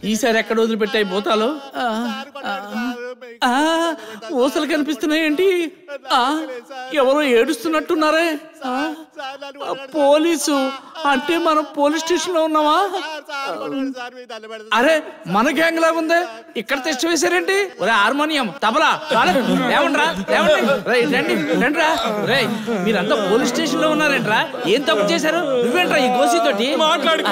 ఈసారి ఎక్కడ వదిలిపెట్టాయి భూతాలు? ఊసలు కనిపిస్తున్నాయేంటి? ఎవరో ఏడుస్తున్నట్టున్నారే. పోలీసు అంటే మనం పోలీస్ స్టేషన్ లో ఉన్నావా? అరే మన గ్యాంగ్ లాగా ఉందే, ఇక్కడ తెచ్చి వేసారేంటి? ఒరే హార్మోనియం, తబలా, లేవండ్రా రండి రండిరా. రే మీరంతా పోలీస్ స్టేషన్ లో ఉన్నారేంట్రా? ఏం తప్పు చేశారు? నువ్వేంట్రా ఈ గోసితోటి మాట్లాడు?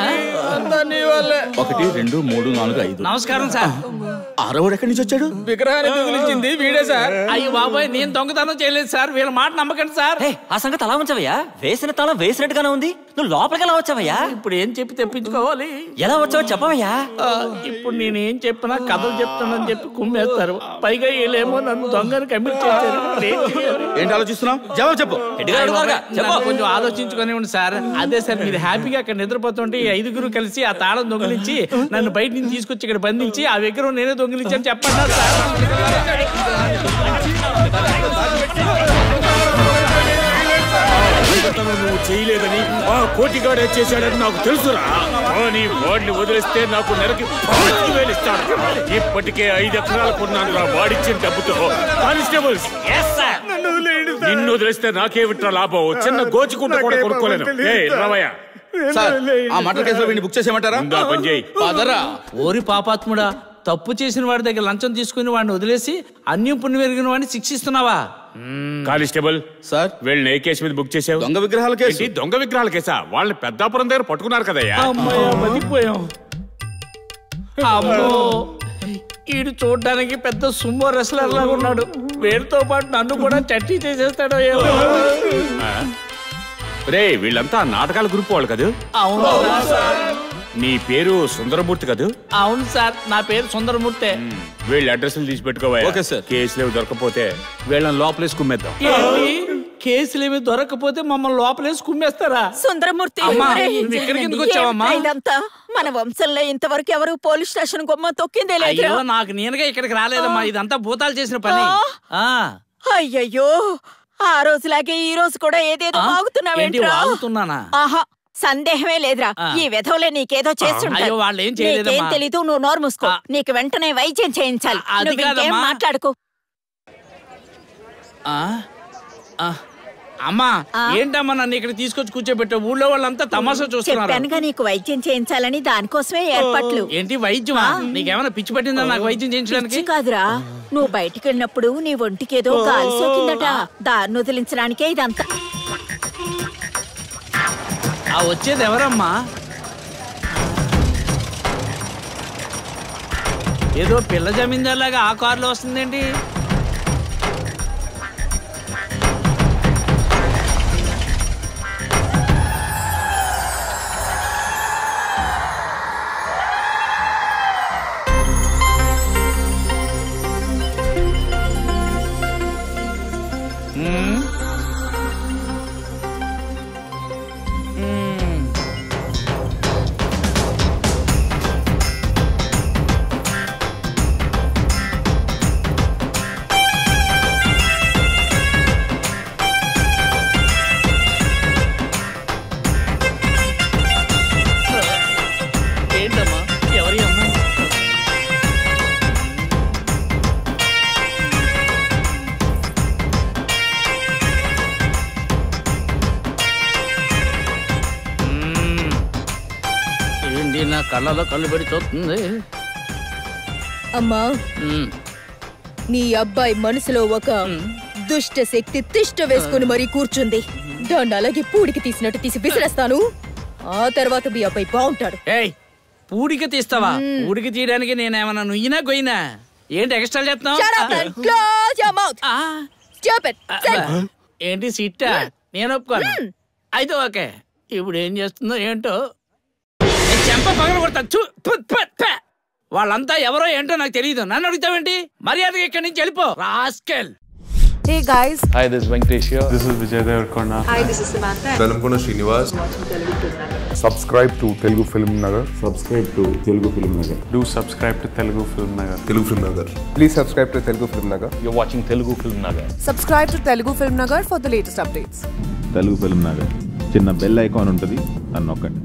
1 2 3 4 5. నమస్కారం సార్. ఆరవడు ఎక్కడి నుంచి వచ్చాడు? విగ్రహాన్ని దొంగిలించింది వీడే సార్. అయ్యో బాబాయ్, నేను దొంగతనం చేయలేదు సార్, వీళ్ళ మాట నమ్మకండి సార్. ఆ సంగతి అలా ఉంచవయ్యా, వేసిన తాళం వేసినట్టుగానే ఉంది. నువ్వు లోపలికి ఎలా వచ్చావయ్యా? ఇప్పుడు ఏం చెప్పి తెప్పించుకోవాలి? ఎలా వచ్చావో చెప్పవయ్యా. ఇప్పుడు నేనేం చెప్పినా కథలు చెప్తానని చెప్పి కుమ్మేస్తారు. పైగా వీళ్ళేమో నన్ను దొంగని కమిట్ చేశారు. ఏంటి ఆలోచిస్తున్నావు? జవాబు చెప్పు. కొంచెం ఆలోచించుకొని ఉండి సార్. అదే సార్, మీరు హ్యాపీగా అక్కడ నిద్రపోతుంటే ఈ 5గురు కలిసి ఆ తాళం దొంగిలించి నన్ను బయట నుంచి తీసుకొచ్చి ఇక్కడ బంధించి ఆ విగ్రహం నేనే దొంగిలించాను చెప్పండి సార్. నువ్వు చేయలేదని ఆ కోటిగాడే చేశాడని నాకు తెలుసురా. కానీ వాడిని వదిలేస్తే నాకు నెలకి 10,000 ఇస్తాడు. ఇప్పటికే 5 ఎకరాలు కొన్నాను రా వాడిచ్చిన డబ్బుతో. కానిస్టేబుల్స్, నిన్ను వదిలేస్తే నాకేమిట్రా లాభం? చిన్న గోచుకుంట కూడా కొనుక్కోలేను. రావయ్యా. ఆ మర్డర్ కేసులో వీడిని బుక్ చేసేయమంటారా? పని చేయి. ఓరి పాపాత్ముడా, తప్పు చేసిన వాడి దగ్గర లంచం తీసుకుని వాడిని వదిలేసి అన్యం పుణ్యం ఎరిగిన వాడిని శిక్షిస్తున్నావా? కానిస్టేబుల్ సార్, వీళ్ళని ఏ కేసు మీద బుక్ చేసావు? దొంగ విగ్రహాల కేసు. దొంగ విగ్రహాల కేసా? వాళ్ళని పెద్దాపురం దగ్గర పట్టుకున్నారు కదయ్యా. మతిపోయాం. అమ్మో, ఈడు చూడడానికి పెద్ద సుమో రెస్లర్ లాగా ఉన్నాడు. వీడితో పాటు నన్ను కూడా చట్టీ చేసేస్తాడో ఏమో. రే వీళ్ళంతా నాటకాల గ్రూప్ వాళ్ళు కదా? అవును సార్. నీ పేరు సుందరమూర్తి కదా? అవును సార్, నా పేరు సుందరమూర్తి. వీళ్ళ అడ్రస్లు తీసి పెట్టుకోవా. Okay sir. కేసులు ఏమి దొరకపోతే వీళ్ళని లోపలేసి కుమ్మేద్దాం. కేసులు ఏమి దొరకపోతే మమ్మల్ని లోపలేసి కుమ్మేస్తారా? సుందరమూర్తి, ఇక్కడికి ఎందుకు వచ్చావమ్మా? ఇదంతా మన వంశంలో ఇంతవరకు ఎవరు పోలీస్ స్టేషన్ గుమ్మ తొక్కిందే లేదు. నాకు నేనుగా ఇక్కడికి రాలేదమ్మా, ఇదంతా భూతాలు చేసిన పని. అయ్యయ్యో, ఆ రోజులాగే ఈ రోజు కూడా ఏదేదో వాగుతున్నానా? ఆహా, సందేహమే లేదురా. ఈ విధంలో నీకేదో చేస్తుంటారు. నీకేం తెలీదు, నువ్వు నోరు మూసుకో. నీకు వెంటనే వైద్యం చేయించాలి. నువ్వేం మాట్లాడుకో. అమ్మా, ఏంటమ్మా నన్ను ఇక్కడ తీసుకొచ్చి కూర్చోబెట్టావు? ఊళ్ళో వాళ్ళంతా తమాషా చూస్తున్నారు. చెప్పానుగా నీకు వైద్యం చేయించాలని, దానికోసమే ఏర్పాట్లు. ఏంటి వైద్యమా? నీకేమైనా పిచ్చి పట్టిందా నాకు వైద్యం చేయించడానికి? కాదురా, నువ్వు బయటికి వెళ్ళినప్పుడు నీ ఒంటికేదో గాలి సోకిందట. దాన్ని వదిలించడానికే ఇదంతా. వచ్చేది ఎవరమ్మా? ఏదో పిల్ల జమీందారులాగా ఆ కారులో వస్తుందేంటి? నా కళ్ళలో కళ్ళు పెడి చూస్తుంది. అమ్మా, నీ అబ్బాయి మనసులో ఒక దుష్ట శక్తి తిష్ట వేసుకుని మరీ కూర్చుంది. దాన్ని అలాగే పూడికి తీసినట్టు తీసి విసిరేస్తాను. ఆ తర్వాత మీ అబ్బాయి బాగుంటాడు. ఏయ్, పూడికి తీస్తావా? పూడికి తీయడానికి నేనేమన్నా నుయ్యినా గొయ్యినా? ఏంటి ఎక్స్ట్రా చేస్తున్నావు? ఏంటి సిట్టా? నేను ఒప్పుకోను. అయితే ఓకే. ఇప్పుడు ఏం చేస్తుందో ఏంటో చెంప పగల కొడతా. వాళ్ళంతా ఎవరో ఏంటో నాకు తెలియదు. నన్ను అడుగుతావేంటి? మర్యాదగా ఇక్కడి నుంచి వెళ్ళిపో rascal. Hey guys. Hi, this is Venkatesh here. This is Vijay Devarkonda. Hi, this is Samantha. Velamkonda Srinivas. Subscribe to Telugu Film Nagar. Subscribe to Telugu Film Nagar. Do subscribe to Telugu Film Nagar. Telugu Film Nagar. Please subscribe to Telugu Film Nagar. You're watching Telugu Film Nagar. Subscribe to Telugu Film Nagar for the latest updates. Telugu Film Nagar. చిన్న bell icon ఉంటుంది, నన్ను నొక్కండి.